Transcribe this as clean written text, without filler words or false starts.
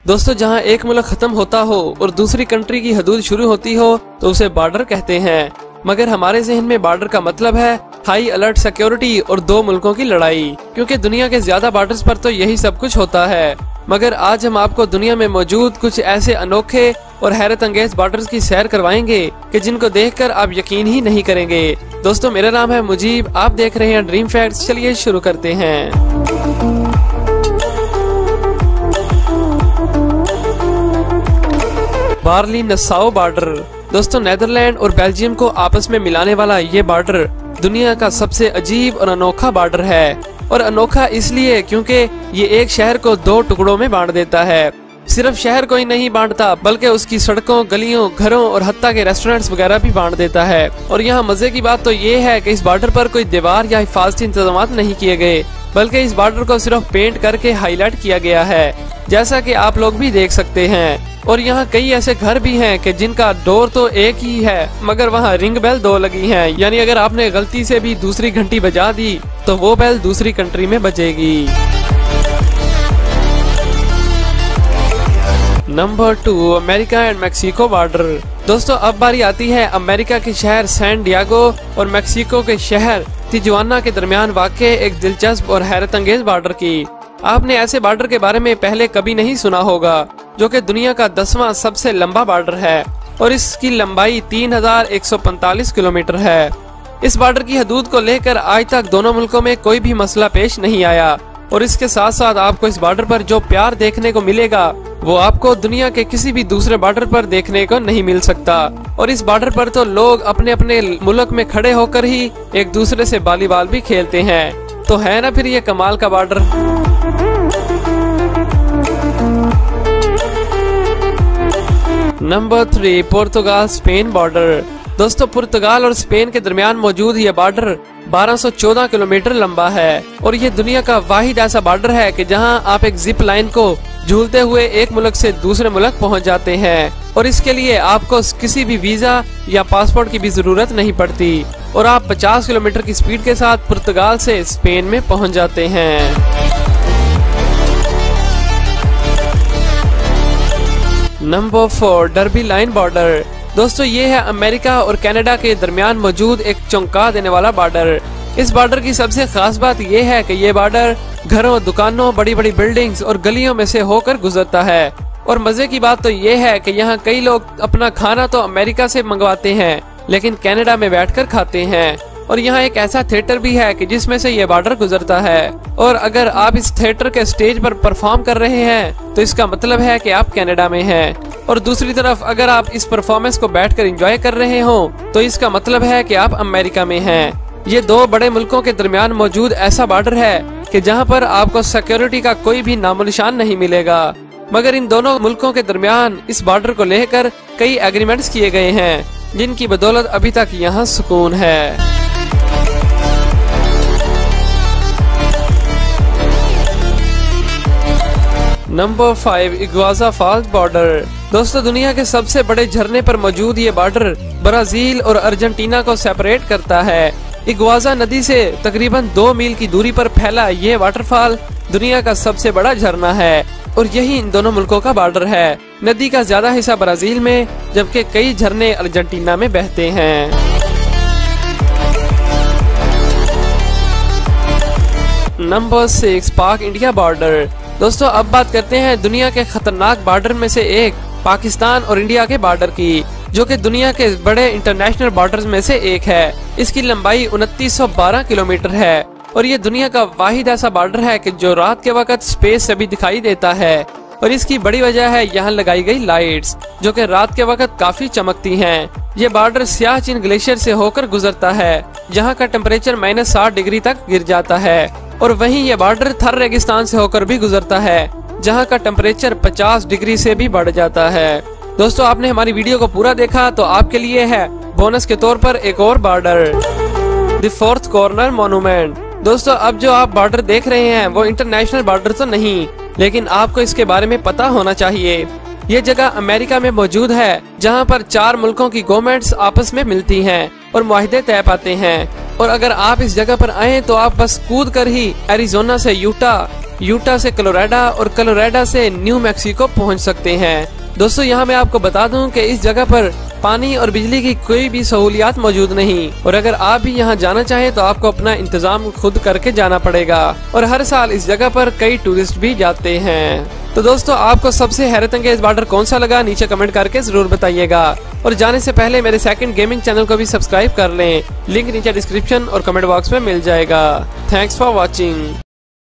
दोस्तों जहां एक मुल्क खत्म होता हो और दूसरी कंट्री की हदूद शुरू होती हो तो उसे बॉर्डर कहते हैं। मगर हमारे जहन में बॉर्डर का मतलब है हाई अलर्ट सिक्योरिटी और दो मुल्कों की लड़ाई, क्योंकि दुनिया के ज्यादा बॉर्डर्स पर तो यही सब कुछ होता है। मगर आज हम आपको दुनिया में मौजूद कुछ ऐसे अनोखे और हैरत अंगेज बॉर्डर्स की सैर करवाएंगे कि जिनको देखकर आप यकीन ही नहीं करेंगे। दोस्तों मेरा नाम है मुजीब, आप देख रहे हैं ड्रीम फैक्ट्स। चलिए शुरू करते हैं। Baarle Nassau border. दोस्तों नेदरलैंड और बेल्जियम को आपस में मिलाने वाला ये बॉर्डर दुनिया का सबसे अजीब और अनोखा बॉर्डर है। और अनोखा इसलिए क्योंकि ये एक शहर को दो टुकड़ों में बांट देता है। सिर्फ शहर को ही नहीं बांटता बल्कि उसकी सड़कों, गलियों, घरों और हत्ता के रेस्टोरेंट्स वगैरह भी बांट देता है। और यहाँ मजे की बात तो ये है कि इस बॉर्डर पर कोई दीवार या हिफाजती इंतजाम नहीं किए गए, बल्कि इस बॉर्डर को सिर्फ पेंट करके हाईलाइट किया गया है, जैसा कि आप लोग भी देख सकते हैं। और यहाँ कई ऐसे घर भी हैं कि जिनका डोर तो एक ही है मगर वहाँ रिंग बेल दो लगी हैं, यानी अगर आपने गलती से भी दूसरी घंटी बजा दी तो वो बेल दूसरी कंट्री में बजेगी। Number 2, America and Mexico border. दोस्तों अब बारी आती है अमेरिका के शहर सैन डिएगो और मैक्सिको के शहर तिजुआना के दरमियान वाक़े एक दिलचस्प और हैरत अंगेज बॉर्डर की। आपने ऐसे बॉर्डर के बारे में पहले कभी नहीं सुना होगा, जो कि दुनिया का 10वां सबसे लंबा बॉर्डर है और इसकी लंबाई 3145 किलोमीटर है। इस बॉर्डर की हदूद को लेकर आज तक दोनों मुल्कों में कोई भी मसला पेश नहीं आया। और इसके साथ साथ आपको इस बॉर्डर पर जो प्यार देखने को मिलेगा वो आपको दुनिया के किसी भी दूसरे बॉर्डर पर देखने को नहीं मिल सकता। और इस बॉर्डर पर तो लोग अपने अपने मुल्क में खड़े होकर ही एक दूसरे से वॉलीबॉल भी खेलते हैं। तो है ना फिर ये कमाल का बॉर्डर। नंबर 3, पुर्तगाल स्पेन बॉर्डर। दोस्तों पुर्तगाल और स्पेन के दरमियान मौजूद ये बॉर्डर 1214 किलोमीटर लंबा है और ये दुनिया का वाहिद ऐसा बॉर्डर है कि जहां आप एक जिप लाइन को झूलते हुए एक मुल्क से दूसरे मुल्क पहुंच जाते हैं। और इसके लिए आपको किसी भी वीजा या पासपोर्ट की भी जरूरत नहीं पड़ती और आप 50 किलोमीटर की स्पीड के साथ पुर्तगाल से स्पेन में पहुंच जाते हैं। Number 4, Derby Line border. दोस्तों ये है अमेरिका और कनाडा के दरमियान मौजूद एक चौंका देने वाला बॉर्डर। इस बॉर्डर की सबसे खास बात ये है कि ये बॉर्डर घरों, दुकानों, बड़ी बड़ी बिल्डिंग्स और गलियों में से होकर गुजरता है। और मजे की बात तो ये है कि यहाँ कई लोग अपना खाना तो अमेरिका से मंगवाते हैं लेकिन कनाडा में बैठकर खाते हैं। और यहाँ एक ऐसा थिएटर भी है कि जिसमें से ये बॉर्डर गुजरता है। और अगर आप इस थिएटर के स्टेज पर परफॉर्म कर रहे हैं तो इसका मतलब है कि आप कनाडा में हैं। और दूसरी तरफ अगर आप इस परफॉर्मेंस को बैठकर एंजॉय कर रहे हो तो इसका मतलब है कि आप अमेरिका में हैं। ये दो बड़े मुल्कों के दरमियान मौजूद ऐसा बॉर्डर है कि जहां पर आपको सिक्योरिटी का कोई भी नामो निशान नहीं मिलेगा। मगर इन दोनों मुल्कों के दरमियान इस बॉर्डर को लेकर कई एग्रीमेंट्स किए गए हैं जिनकी बदौलत अभी तक यहाँ सुकून है। Number 5, Iguazu Falls border. दोस्तों दुनिया के सबसे बड़े झरने पर मौजूद ये बॉर्डर ब्राजील और अर्जेंटीना को सेपरेट करता है। इग्वाजा नदी से तकरीबन 2 मील की दूरी पर फैला ये वाटरफॉल दुनिया का सबसे बड़ा झरना है और यही इन दोनों मुल्कों का बॉर्डर है। नदी का ज्यादा हिस्सा ब्राजील में जबकि कई झरने अर्जेंटीना में बहते हैं। नंबर 6, पाक इंडिया बॉर्डर। दोस्तों अब बात करते हैं दुनिया के खतरनाक बॉर्डर में से एक पाकिस्तान और इंडिया के बॉर्डर की, जो कि दुनिया के बड़े इंटरनेशनल बॉर्डर्स में से एक है। इसकी लंबाई 2912 किलोमीटर है और ये दुनिया का वाहिद ऐसा बॉर्डर है कि जो रात के वक्त स्पेस से भी दिखाई देता है। और इसकी बड़ी वजह है यहाँ लगाई गई लाइट्स, जो कि रात के वक्त काफी चमकती हैं। ये बॉर्डर सियाचिन ग्लेशियर से होकर गुजरता है, जहाँ का टेम्परेचर -60 डिग्री तक गिर जाता है। और वहीं ये बॉर्डर थर रेगिस्तान से होकर भी गुजरता है, जहाँ का टेम्परेचर 50 डिग्री से भी बढ़ जाता है। दोस्तों आपने हमारी वीडियो को पूरा देखा तो आपके लिए है बोनस के तौर पर एक और border, the fourth corner monument. दोस्तों अब जो आप बॉर्डर देख रहे हैं वो इंटरनेशनल बॉर्डर तो नहीं, लेकिन आपको इसके बारे में पता होना चाहिए। ये जगह अमेरिका में मौजूद है, जहाँ पर 4 मुल्कों की गवर्नमेंट्स आपस में मिलती हैं और मुआहदे तय पाते हैं। और अगर आप इस जगह पर आए तो आप बस कूद कर ही एरिजोना से यूटा, यूटा से कोलोराडो और कोलोराडो से न्यू मैक्सिको पहुंच सकते हैं। दोस्तों यहाँ मैं आपको बता दूं कि इस जगह पर पानी और बिजली की कोई भी सहूलियात मौजूद नहीं, और अगर आप भी यहाँ जाना चाहें तो आपको अपना इंतजाम खुद करके जाना पड़ेगा। और हर साल इस जगह पर कई टूरिस्ट भी जाते हैं। तो दोस्तों आपको सबसे हैरत अंगेज बॉर्डर कौन सा लगा, नीचे कमेंट करके जरूर बताइएगा। और जाने से पहले मेरे सेकंड गेमिंग चैनल को भी सब्सक्राइब कर लें, लिंक नीचे डिस्क्रिप्शन और कमेंट बॉक्स में मिल जाएगा। Thanks for watching.